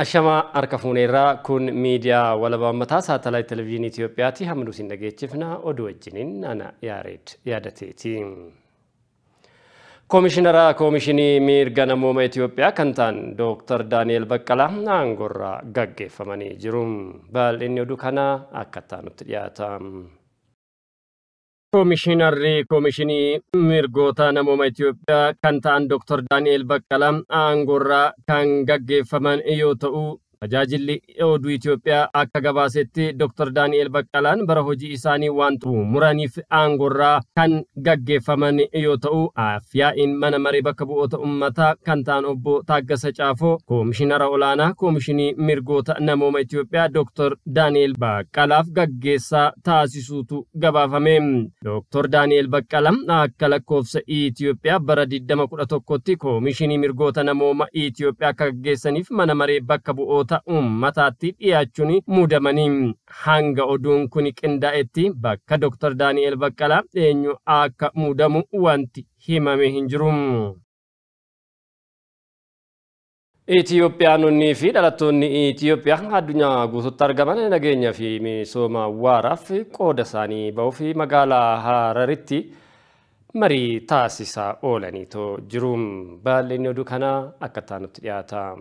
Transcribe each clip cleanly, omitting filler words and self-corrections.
Ashama arkafuneerraa kun miidiyaa walabammataa saatalaayit televiziyoonii Itoophiyaatti hamma nuti dhageechifna oduu wajjiniin ana yaadateeti. Komishinara Komishinii Mirga Namooma Itoophiyaa kan ta'an Dr. Daani'el Baqqalaa aangorraa gaggeeffamanii jiru. Bal'inni oduu kana akka taanutti dhiyaata. Komishinarri Komishinii Mirgoota Namooma Itoophiyaa kan ta'an Dr. Daani'el Baqqalaa aangorraa kan gaggeeffaman yoo ta'u, tajaajilli oduu Itoophiyaa akka gabaasetti Dr. Daani'el Baqqalaan bara hojii isaanii waan muraniif aangorraa kan gaggeeffaman yoo ta'u, afyaa'in mana maree bakka bu'oota uummataa kan ta'an obbo Taaggasa Caafoo Komishinara olaanaa Komishinii Mirgoota Namooma Itoophiyaa Dr. Daani'el Baqqalaaf gaggeessaa taasisuutu gabaafame. Dr. Daani'el Baqqalaa akka lakkoofsa Itoophiyaa bara 2011tti Komishinii Mirgoota Namooma Itoophiyaa akka gaggeessaniif mana maree bakka bu'oota ummataatti dhiyaachuun muudamanii hanga oduun kun qindaa'etti bakka Dr. Daani'el Baqqalaa eenyu akka muudamu wanti himame hin jiru. Itoophiyaanonni fi dhalattoonni Itoophiyaa addunyaa guutuutti argaman nageenya fi misooma waaraaf qooda isaanii ba'uuf magaalaa Hararitti marii taasisaa oolaniitu jiru. Bal'inni oduu kana akka taanutti dhiyaata.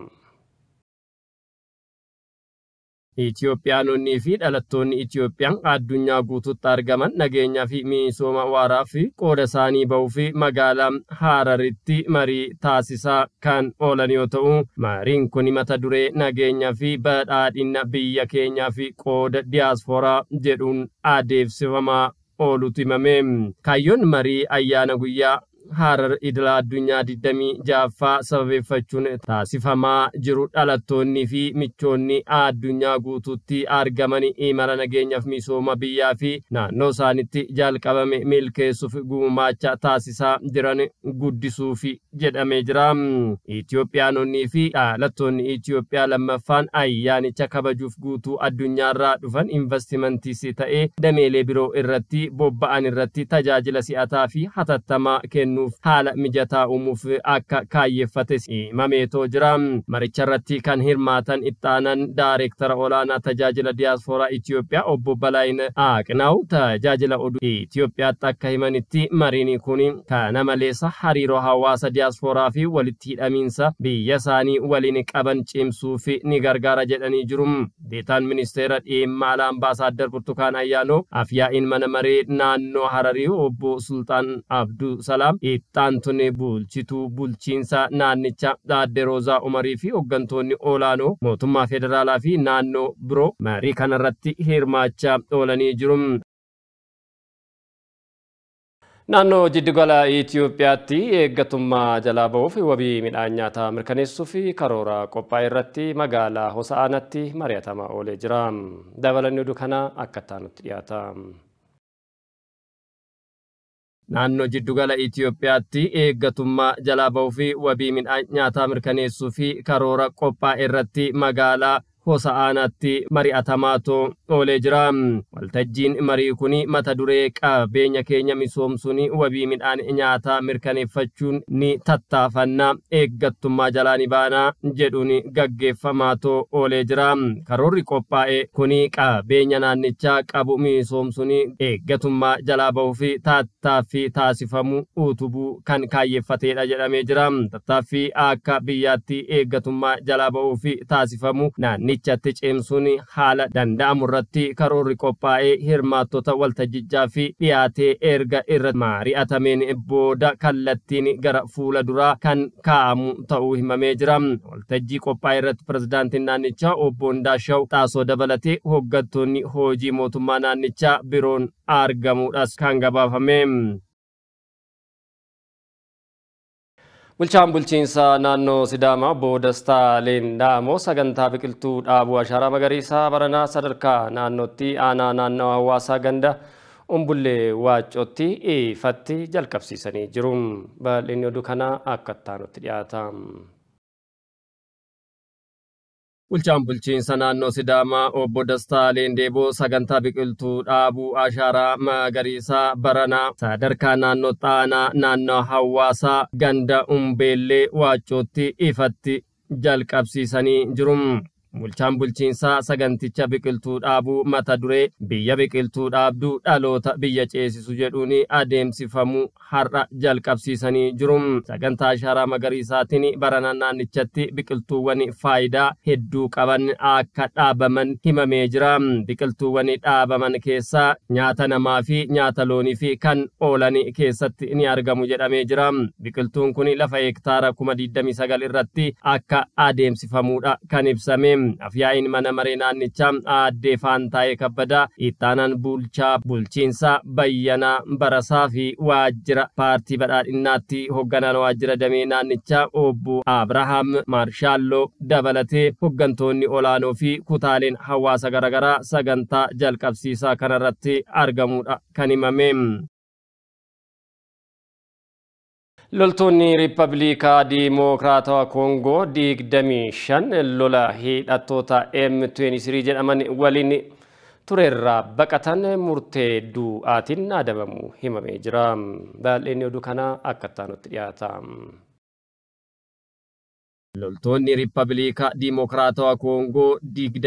Itoophiyaanonni fi dhalattoonni Itoophiyaa addunyaa guutuutti argaman nageenya fi misooma waaraaf qooda isaanii ba'uuf magaalaa Hararitti marii taasisaa kan oolan yoo ta'u, mariin kun mata duree nageenya fi badhaadhina biyya keenyaa fi qooda diyaaspooraa jedhuun adeemsifamaa oolutu himame. Kaayyoon marii ayyaana guyyaa Harar idila addunyaa 26ffaa sababeeffachuun taasifamaa jiru dhalattoonni fi michoonni addunyaa guutuutti argaman imala nageenyaaf misooma biyyaa fi naannoo isaanitti jalqabame milkeessuuf gumaacha taasisaa jiran guddisuuf jedhamee jira. Itoophiyaanonni fi dhalattoonni Itoophiyaa lammaffaan ayyaanicha kabajuuf guutuu addunyaarraa dhufan investimentis ta'ee dameelee biroo irratti bobba'an irratti tajaajila si'ataa fi hatattamaa kennu haala mijataa uumuuf akka kaayyeeffates himameetoo jira. Maricha irratti kan hirmaatan ittaanan daayireektara olaanaa tajaajila diyaaspooraa Itoophiyaa obbo Balaayina Aqnaaw tajaajila oduu Itoophiyaatti akka himanitti mariin kun kana malees hariiroo hawaasa diyaaspooraa fi walitti hidhamiinsa biyya isaanii waliin qaban cimsuuf ni gargaara jedhanii jiru. Deetaan ministeera dhimma alaa Ambaasaadder Burtukaan Ayyaanoo afyaa'in mana maree naannoo Hararii obbo Sultaan Abduu Salaam ittaantonni bulchituu bulchiinsa naannicha Aadde Roozaa Umarii fi hooggantoonni olaanoo mootummaa federaalaa fi naannoo biroo marii kanarratti hirmaachaa oolanii jiru. Naannoo Jiddugala Itoophiyaatti eeggatummaa jalaa ba'uuf wabii midhaan nyaataa mirkaneessuuf karoora qophaa'e irratti magaalaa Hosa'aanatti mari'atamaa oolee jira. Dabalanni oduu kana akka taanutti dhiyaata. Naannoo Jiddugala Itoophiyaatti eeggatummaa jalaa ba'uuf wabii midhaan nyaataa mirkaneessuuf karoora qophaa'e irratti magaalaa Hosa'aanatti mari'atamaatu oolee jira. Waltajjiin marii kun mata duree qabeenya keenya misoomsuun wabii midhaan nyaataa mirkaneeffachuun ni tattaafanna eeggattummaa jalaa ni baana jedhuun gaggeeffamaatu oolee jira. Karoorri qophaa'e kun qabeenya naannichaa qabu misoomsuun eeggatummaa jalaa ba'uuf tattaaffii taasifamu utubuu kan kaayyeeffatedha jedhamee jira. Tattaaffii akka biyyaatti eeggatummaa jalaa ba'uuf taasifamu naannichatti cimsuun haala danda'amu irratti karoorri qophaa'ee hirmaattota waltajjichaa fi dhiyaatee erga irratti mari'atameen booda kallattiin gara fuula duraa kan kaa'amu ta'uu himamee jira. Waltajjii qophaa'e irratti pirezidaantiin naannichaa obbo Ndaashaw Xaasoo dabalatee hooggantoonni hojii mootummaa naannichaa biroon argamuudhas kan gabaafame. Bulchaan bulchiinsa naannoo Sidaamaa obbo Dastaa Leendamoo sagantaa biqiltuu dhaabuu ashaaraa magariisaa baranaa sadarkaa naannootti aanaa naannoo hawaasaa ganda Umbullee Waaccootti ifatti jalqabsiisanii jiru. Bal'inni oduu kana akka taanutti dhiyaata. Bulchaan bulchiinsa naannoo Sidaamaa obbo Dastaa Leendeeboo sagantaa biqiltuu dhaabuu ashaaraa magariisaa baranaa sadarkaa naannoo aanaa naannoo hawaasaa ganda Umbullee Waaccootti ifatti jalqabsiisanii jiru. Bulchaan bulchiinsaa saganticha biqiltuu dhaabuu mata duree biyya biqiltuu dhaabduu dhaloota biyya ceesisu jedhuun adeemsifamu har'a jalqabsiisanii jiru. Sagantaa ashaaraa magariisaatiin barana naannichatti biqiltuuwwan faayidaa hedduu qaban akka dhaabaman himamee jira. Biqiltuuwwan dhaabaman keessaa nyaata namaa fi nyaata loonii fi kan oolan keessatti ni argamu jedhamee jira. Biqiltuun kun lafa hektaara 29 irratti akka adeemsifamuudha kan ibsame. Afyaa'iin mana maree naannichaa aadde Faantaayee Kabbadaa ittaanaan bulchaa bulchiinsaa Bayyanaa Barasaa fi waajjira paartii badhaadhinnaatti hoogganaan waajjira damee naannichaa obbo Abrahaam Maarshaalloo dabalatee hooggantoonni olaanoo fi kutaaleen hawaasa garaagaraa sagantaa jalqabsiisaa kanarratti argamuudha kan himame. Loltoonni Riippaabilikaa Dimokiraatawaa Koongoo 25 lola hidhattoota M23 jedhaman waliin turerraa baqatan murtee du'aatiin adabamu himamee jira. Baay'een oduu kana akka taanutti dhiyaata. Loltoonni Riippaabilikaa Dimokiraatawaa Koongoo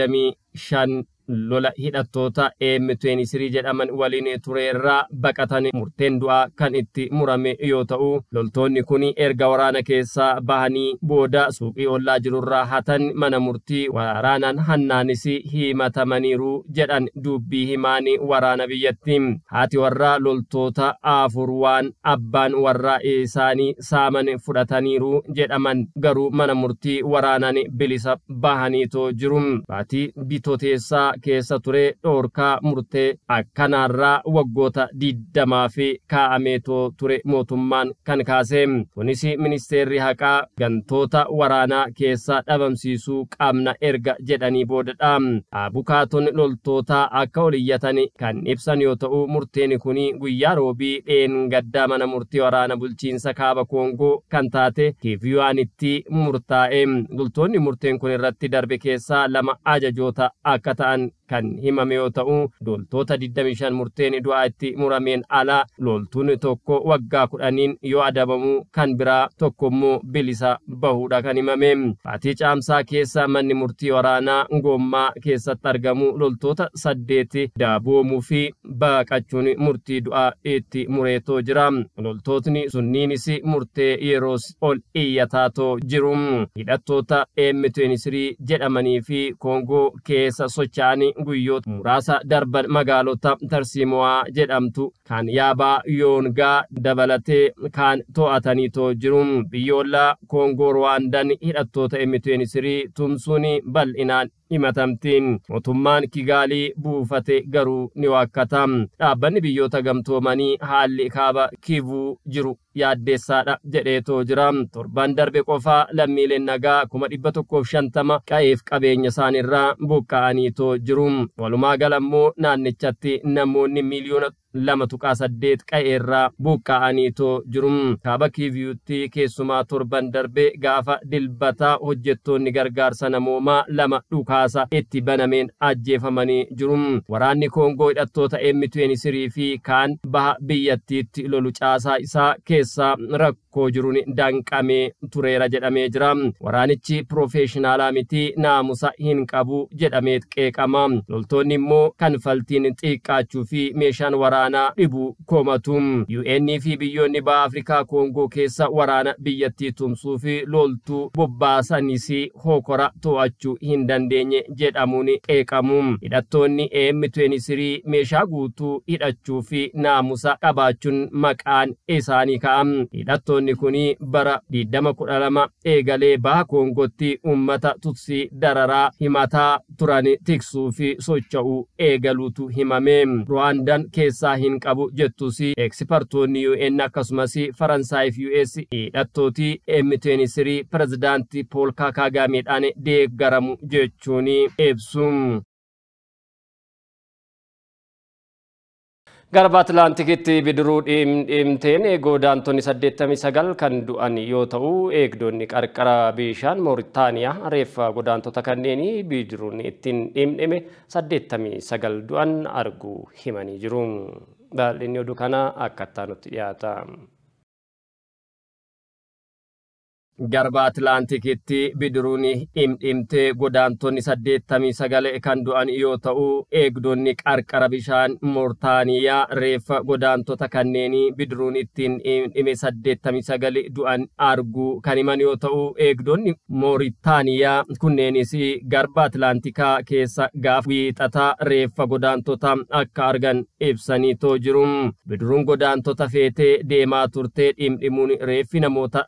25 lola hidhattoota M23 jedhaman waliin turerraa baqatan murteen du'aa kan itti murame yoo ta'u, loltoonni kun erga waraana keessaa bahanii booda suuqii ollaa jirurraa hatan mana murtii waraanaan hannaanis himatamaniiru jedhan dubbii himaanii waraana biyyatti. Haati warraa loltoota afur waan abbaan warraa isaanii saaman fudhataniiru jedhaman garuu mana murtii waraanaan bilisa bahaniitoo jiru. Baatii bitooteessaa keessa ture dhoorkaa murtee akkanaarraa waggoota 20 fi kaa'ameetoo ture mootummaan kan kaase. Kunis ministeerri haqaa gantoota waraanaa keessa dhabamsiisuu qabna erga jedhanii boodadha. Abukaatoon loltoota akka oliyyatan kan ibsan yoo ta'u, murteen kun guyyaa roobii dheengaddaa mana murtii waraana bulchiinsa kaaba Koongoo kan taate Kiiviyuwaanitti murtaa'e. Loltoonni murteen kun irratti darbe keessaa 2 ajajoota akka ta'an kan himame yoo ta'u, loltoota 25 murteen du'aa itti murameen ala loltuun tokko waggaa 10 yoo adabamu kan biraa tokkommoo bilisa bahuudha kan himame. Baatii caamsaa keessa manni murtii waraanaa Ngommaa keessatti argamu loltoota 8 daboomuu fi baqachuun murtii du'aa itti mureetoo jira. Loltootni sunniinis murtee yeroos ol iyyataatoo jiru. Hidhattoota M23 jedhamanii fi Koongoo keessa socho'anii guyyoota muraasa darban magaalota Tarsiimo'aa jedhamtu kan Yaabaa Yoongaa dabalatee kan to'ataniitoo jiru. Biyyoolaa Koongoo Rwaandaan hidhattoota M23 tumsuun bal'inaan himatamtiin. Mootummaan Kigaalii buufate garuu ni waakkata. Dhaabbanni biyyoota gamtoomanii haalli kaaba Kiivuu jiru yaaddeessaadha jedheetoo jira. Torban darbe qofaa lammiileen nagaa 150 qa'eef qabeenya isaaniirraa buqqa'aniitoo jiru. Walumaa galammoo naannichatti namoonni miliyoona 2.8 qa'eerraa buqqa'aniitoo jiru. Kaaba Kiiviyuutti keessumaa torban darbe gaafa dilbataa hojjettoonni gargaarsa namoomaa 2 dhukaasa itti banameen ajjeefamanii jiru. Waraanni Koongoo hidhattoota M23 fi kaan baha biyyattiitti lolu caasaa isaa keessaa rakkoo jiruun danqamee tureera jedhamee jira. Waraanichi piroofeeshinaalaa miti naamusa hin qabu jedhamee qeeqama. Loltoonni immoo kanfaltiin xiqqaachuu fi meeshaan waraanaa dhibu komatu. UN fi biyyoonni baha Afrikaa Koongoo keessa waraana biyyattii tumsuu fi loltuu bobbaasanis hokora to'achuu hin dandeenye jedhamuun qeeqamu. Hidhattoonni M23 meeshaa guutuu hidhachuu fi naamusa qabaachuun maqaan isaanii ka'a. Hidhattoonni kun bara 2012 eegalee baha Koongootti uummata Tutsii dararaa himataa turan tiksuu fi socho'uu eegaluutu himame. Rwaandaan keessaa hin qabu jettus ekspertoonni UN akkasumas Faransaay fi US hidhattooti M23 pirezidaantii Pool Kaagaameedhaan deeggaramu jechuun ibsu. Garba Atlaantikitti bidiruu dhimteen godaantonni 89 kan du'an yoo ta'u, eegdonni qarqara bishaan Mooritaaniyaa reeffa godaantota kanneen bidiruun ittiin dhimdhime 89 du'an arguu himanii jiru. Baay'inni oduu kana akka taanutti dhiyaata. garba Atlaantikitti bidiruun dhimdhimtee godaantonni 89 kan du'an yoo ta'u eegdonni qarqara bishaan Moortaaniyaa reeffa godaantota kanneenii bidiruun ittiin dhimdhime 89 du'an arguu kan himan yoo ta'u eegdonni Mooritaaniyaa kunneenis garba Atlaantikaa keessa gaaf wiixataa reeffa godaantota akka argan ibsanii jiru. Bidiruun godaantota feetee deemaa turtee dhimdhimuun reeffi namoota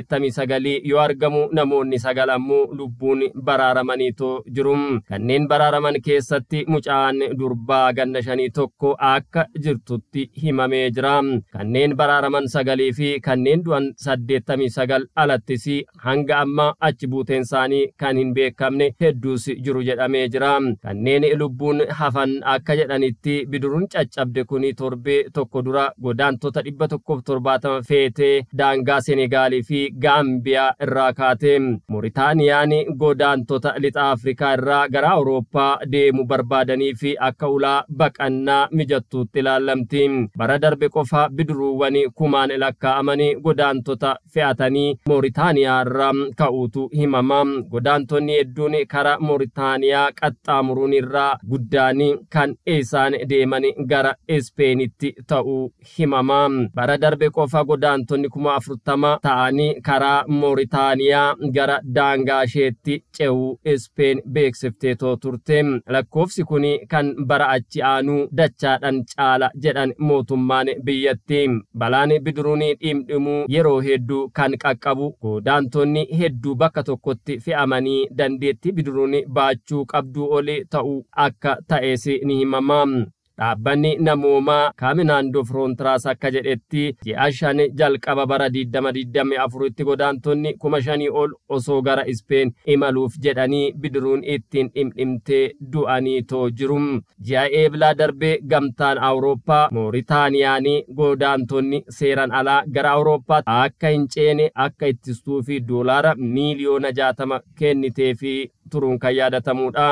89 yoo argamu namoonni 9 ammoo lubbuun baraaramanii jiru. Kanneen baraaraman keessatti mucaan durbaa ganna 5 tokko akka jirtutti himamee jira. Kanneen baraaraman 9 fi kanneen du'an 89 alattis hanga amma achi buuteen isaanii kan hin beekamne hedduus jiru jedhamee jira. Kanneen lubbuun hafan akka jedhanitti bidiruun caccabde kun torbee tokko dura godaantota 170 feetee daangaa Senegaalii fi Gaambiyaa irraa kaate. Mooritaaniyaan godaantota lixa Afrikaa irraa gara Awurooppaa deemu barbaadanii fi akka ulaa baqannaa mijattuutti ilaalamti. Bara darbe qofa bidiruuwwan kumaan lakkaa'amanii godaantota fe'atanii Mooritaaniyaa irraa ka'uutu himama. Godaantonni hedduun karaa Mooritaaniyaa qaxxaamuruun irraa guddaan kan isaan deeman gara Ispeenitti ta'uu himama. Bara darbe qofa godaantonni 40,000 ta'anii karaa Mooritaaniyaa gara daangaa isheetti ce'uu Ispeen beeksiftee turte. Lakkoofsi kun kan bara achi aanuu dachaadhaan caala jedhan mootummaan biyyatti. Balaan bidiruun dhimdhimuu yeroo hedduu kan qaqqabu godaantonni hedduu bakka tokkotti fe'amanii dandeettii bidiruun baachuu qabduu oli ta'uu akka ta'es ni himama. Dhaabbanni namoomaa Kaaminaandoo Firoontiraas akka jedhetti ji'a 5 jalqaba bara 2024tti godaantonni 5,000 ol osoo gara Ispeen imaluuf jedhanii bidiruun ittiin dhimdhimtee du'anii jiru. Ji'a eebilaa darbee gamtaan Awurooppaa Mooritaaniyaan godaantonni seeran alaa gara Awurooppaatti akka hin ceene akka ittistuu fi doolaara miliyoona 60 kennitee fi turuun kan yaadatamudha.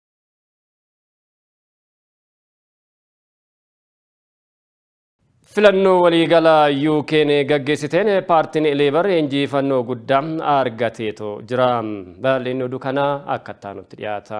Filannoo waliigalaa UK'n gaggeessiteen paartiin Leebar injifannoo guddaa argatee jira. Bal'inni oduu kanaa akka taanutti dhiyaata.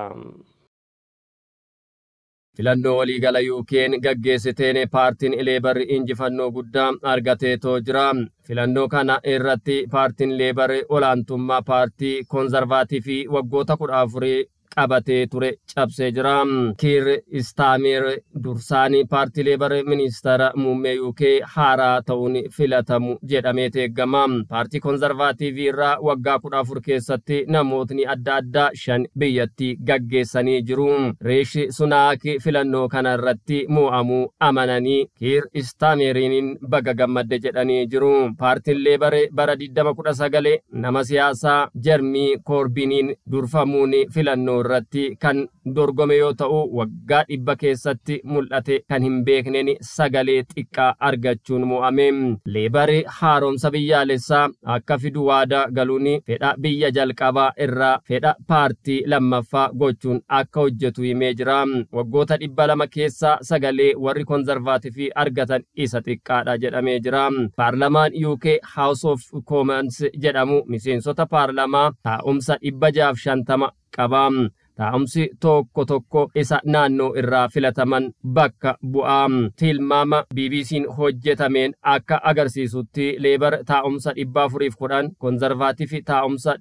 Filannoo waliigalaa UK'n gaggeessiteen paartiin Leebar injifannoo guddaa argatee jira. Filannoo kana irratti paartiin Leebar olaantummaa paartii Koonzervaatiivii waggoota 14 qabatee ture cabsee jira. Kiir Istaamer dursaanii paartii Leebar ministeera muummee UK haaraa ta'uun filatamu jedhamee eegama. Paartii Koonzervaatiivii irraa waggaa 14 keessatti namootni adda addaa 5 biyyattii gaggeessanii jiru. Riishi Sunaak filannoo kana irratti mo'amuu amananii Kiir Istaameriin baga gammadde jedhanii jiru. Paartiin Leebar bara 2019 nama siyaasaa Jermii Koorbiniin durfamuun filannoo irratti kan dorgome yoo ta'u waggaa 100 keessatti mul'ate kan hin beekneen sagalee xiqqaa argachuun mo'ame. Leebar haaromsa biyyaalessaa akka fidu waadaa galuun fedha biyya jalqabaa irraa fedha paartii lammaffaa gochuun akka hojjetu himee jira. Waggoota 200 keessa sagalee warri Koonzervaatiivii argatan isa xiqqaadha jedhamee jira. Paarlamaan UK House of Commons jedhamu miseensota paarlamaa taa'umsa 650 qaba. Taa'umsi tokko tokko isa naannoo irraa filataman bakka bu'aa. Tilmaama BBC'n hojjetameen akka agarsiisutti Leebar taa'umsa 410, Koonzervaatiivii taa'umsa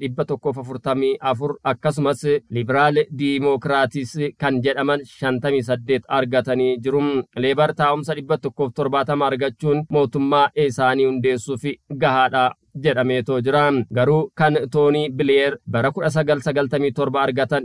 144 akkasumas Liberaal Diimokiraatis kan jedhaman 58 argatanii jiru. Leebar taa'umsa 170 argachuun mootummaa isaanii hundeessuuf gahaadha jedhamee jira. Garuu kan Toonii Bileer bara 1997 argatan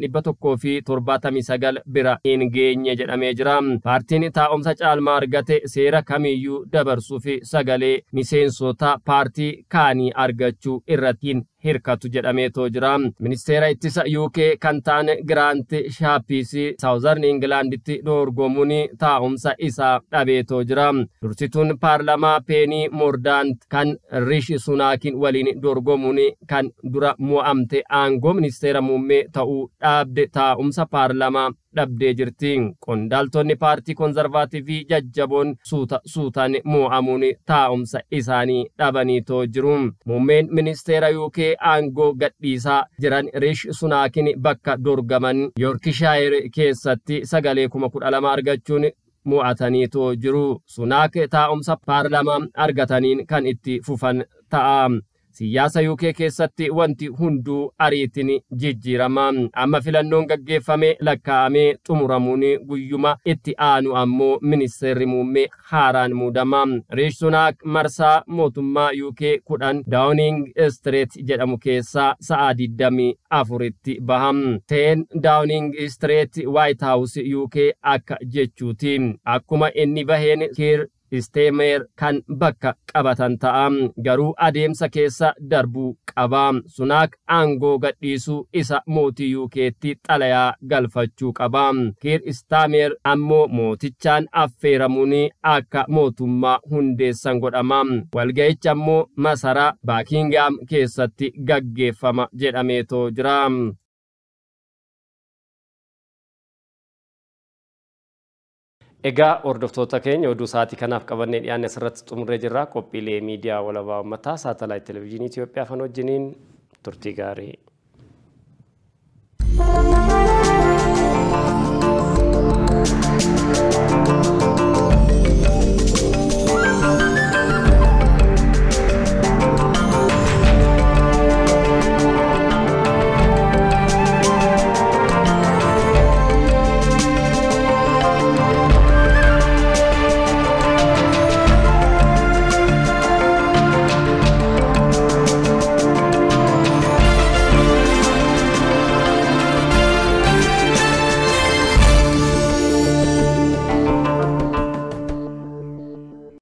179 bira hin geenye jedhamee jira. Paartiin taa'umsa caalmaa argate seera kamiyyuu dabarsuuf sagalee miseensota paartii kaanii argachuu irratti hirkatu jedhamee jira. Ministeera ittisa UK kan ta'an Giraant Shaappis Saawuzarn Ingilaanditti dorgomuun taa'umsa isaa dhabee jira. Dursituun paarlamaa Peenii Moordaant kan Riishi Sunaakin waliin dorgomuun kan dura mo'amte aangoo ministeera muummee ta'uu dhaabde taa'umsa paarlamaa dhabdee jirti. Qondaaltonni paartii konservaatiivii jajjaboon suutaan mo'amuun taa'umsa isaanii dhabaniitoo jiru. Muummeen ministeera UK aangoo gadhiisaa jiran Riishi Sunaakiin bakka dorgaman Yoorkishaayir keessatti sagalee 12,000 argachuun mo'ataniitoo jiru. Sunaak taa'umsa paarlamaa argataniin kan itti fufan ta'a. Siyaasa UK keessatti wanti hunduu ariitiin jijjiirama. Amma filannoon gaggeeffame lakkaa'amee xumuramuun guyyuma itti aanu ammoo ministeerri muummee haaraan muudama. Riishi Sunaak marsaa mootummaa UK 10 Downing Street jedhamu keessaa sa'a 24tti baham. 10 Downing Street White House UK akka jechuuti. Akkuma inni baheen Keir Starmer kan bakka qabatan ta'a. Garuu adeemsa keessa darbuu qaba. Sunaak aangoo gadhiisuu isa mootii UK'tti xalayaa galfachuu qaba. Keir Starmer ammoo mootichaan affeeramuun akka mootummaa hundeessan godhama. Walga'ichi ammoo masaraa Buckingham keessatti gaggeeffama jedhameetoo jira. Egaa hordoftoota keenya oduu sa'aatii kanaaf qabannee dhiyaanne asirratti xumurree jirra. Qophiilee miidiyaa walabaa uummataa saatalaayit televezyiinii Itoophiyaa fan wajjiniin turtii gaarii.